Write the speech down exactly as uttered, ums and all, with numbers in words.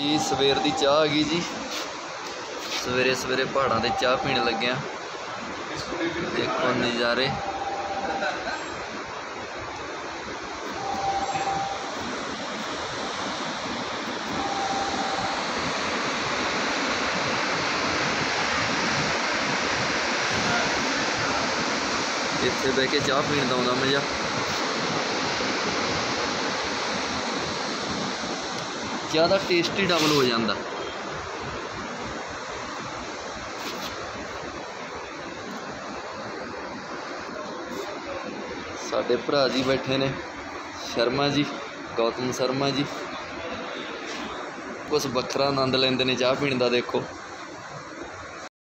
जी सवेर की चाह आ गई जी। सवेरे सवेरे पहाड़ों से चाह पीने लगे। देखो नज़ारे। इत्थे बह के चाह पीने का आउंदा मज़ा। चाह का टेस्ट ही डबल हो जाता। साडे भरा जी बैठे ने शर्मा जी, गौतम शर्मा जी, कुछ बखरा आनंद लेंदे ने चाह पीने का। देखो